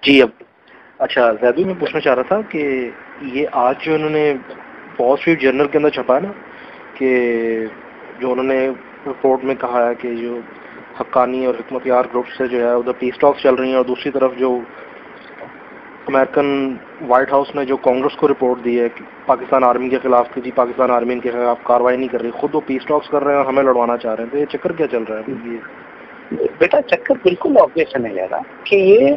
جی اب اچھا زیدو میں پوچھنا چاہ رہا تھا کہ یہ آج جو انہوں نے وال اسٹریٹ جرنل کے اندر چھپا ہے نا کہ جو انہوں نے رپورٹ میں کہا ہے کہ جو حقانی اور حکمت یار گروپ سے جو ہے ادھر پیس ٹاکس چل رہی ہیں، اور دوسری طرف جو امریکن وائٹ ہاؤس نے جو کانگریس کو رپورٹ دی ہے کہ پاکستان آرمی کے خلاف کہ جی پاکستان آرمی کے خلاف کاروائی نہیں کر رہی، خود وہ پیس ٹاکس کر رہے ہیں اور ہمیں لڑوانا چاہ رہے ہیں، تو یہ چکر کیا چل رہا ہے؟ یہ بیٹا چکر بالکل آبویس نہیں لے رہا کہ یہ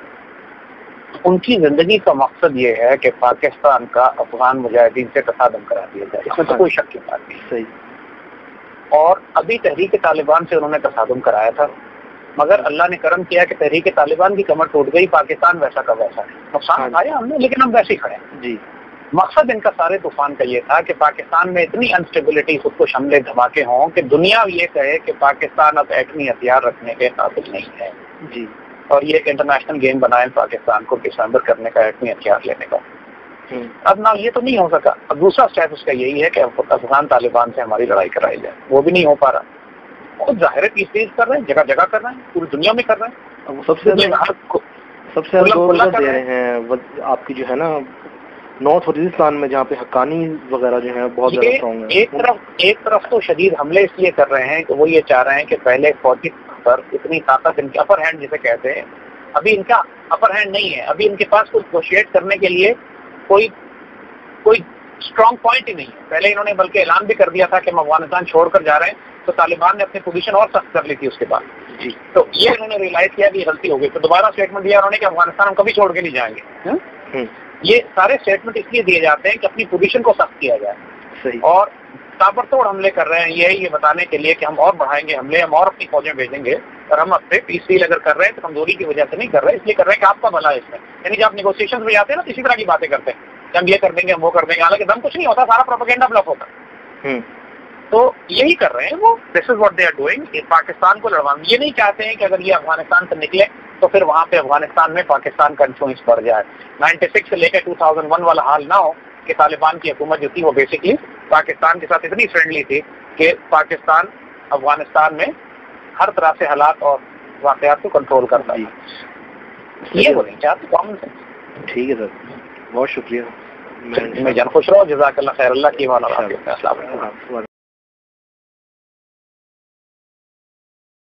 ان کی زندگی کا مقصد یہ ہے کہ پاکستان کا افغان مجاہدین سے تصادم کرا دیا جائے، اس میں تو کوئی شک کی بات نہیں. صحیح. اور ابھی تحریک طالبان سے انہوں نے تصادم کرایا تھا، مگر اللہ نے کرم کیا کہ تحریک طالبان کی کمر ٹوٹ گئی، پاکستان ویسا کا ویسا ہے. نقصان اٹھایا ہم نے لیکن ہم ویسے ہی کھڑے ہیں. جی مقصد ان کا سارے طوفان کا یہ تھا کہ پاکستان میں اتنی انسٹیبلٹی، خود کو حملے دھماکے ہوں کہ دنیا یہ کہے کہ پاکستان اب ایٹمی ہتھیار رکھنے کے قابل نہیں ہے. جی. اور یہ ایک انٹرنیشنل گیم بنائے پاکستان کو ڈسمبر کرنے کا، ایٹمی ہتھیار لینے کا. اب نہ یہ تو نہیں ہو سکا. اب دوسرا اسٹیپ اس کا یہی ہے کہ افغان طالبان سے ہماری لڑائی کرائی جائے، وہ بھی نہیں ہو پا رہا. خود ظاہر پیس کر رہے ہیں، جگہ جگہ کر رہے ہیں، پوری دنیا میں کر رہے ہیں. سب سے زیادہ دے رہے ہیں آپ کی جو ہے نا نارتھ وزیرستان میں، جہاں پہ حقانی وغیرہ جو ہیں بہت زیادہ اسٹرانگ ہیں. ایک طرف تو شدید حملے اس لیے کر رہے ہیں کہ وہ یہ چاہ رہے ہیں کہ پہلے فوجی پر اتنی طاقت، ان کی اپر ہینڈ جسے کہتے ہیں، ابھی ان کا اپر ہینڈ نہیں ہے. ابھی ان کے پاس کچھ نیگوشیٹ کرنے کے لیے کوئی اسٹرانگ پوائنٹ ہی نہیں ہے. پہلے انہوں نے بلکہ اعلان بھی کر دیا تھا کہ ہم افغانستان چھوڑ کر جا رہے ہیں، تو طالبان نے اپنی پوزیشن اور سخت کر لی تھی اس کے بعد. جی. تو یہ انہوں نے ریئلائز کیا کہ غلطی ہو گئی، تو دوبارہ اسٹیٹمنٹ دیا انہوں نے کہ افغانستان ہم کبھی چھوڑ کے نہیں جائیں گے. یہ سارے اسٹیٹمنٹ اس لیے دیے جاتے ہیں کہ اپنی پوزیشن کو سخت کیا جائے. صحیح. اور تابڑتوڑ حملے کر رہے ہیں یہ بتانے کے لیے کہ ہم اور بڑھائیں گے حملے، ہم اور اپنی فوجیں بھیجیں گے. اور ہم اپنے پیس ڈیل اگر کر رہے ہیں تو کمزوری کی وجہ سے نہیں کر رہے، اس لیے کر رہے ہیں کہ آپ کا بھلا ہے اس میں. یعنی جب آپ نیگوشیشن میں جاتے ہیں نا، اسی طرح کی باتیں کرتے ہیں کہ ہم یہ کر دیں گے، ہم وہ کر دیں گے، حالانکہ دم کچھ نہیں ہوتا، سارا پروپیگنڈا بلف ہوتا ہے. تو یہی کر رہے ہیں وہ. This is what they are doing. Pakistan کو لڑوانا یہ نہیں چاہتے ہیں کہ اگر یہ افغانستان سے نکلے تو پھر وہاں پہ افغانستان میں پاکستان کا انفلوئنس بڑھ جائے. 96 سے لے کے 2001 والا حال نہ ہو کہ طالبان کی حکومت جو تھی وہ بیسکلی پاکستان کے ساتھ اتنی فرینڈلی تھی کہ پاکستان افغانستان میں ہر طرح سے حالات اور واقعات کو کنٹرول کرتا ہے. یہ وہ نہیں چاہتے. Common sense. ٹھیک ہے سر، بہت شکریہ. میں جان خوش رہو. جزاک اللہ خیر. اللہ کی مان.